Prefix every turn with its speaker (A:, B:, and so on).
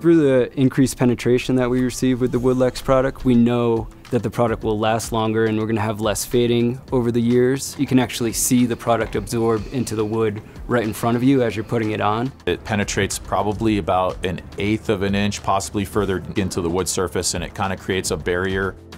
A: Through the increased penetration that we receive with the Woodluxe product, we know that the product will last longer and we're going to have less fading over the years. You can actually see the product absorb into the wood right in front of you as you're putting it on.
B: It penetrates probably about 1/8 of an inch, possibly further into the wood surface, and it kind of creates a barrier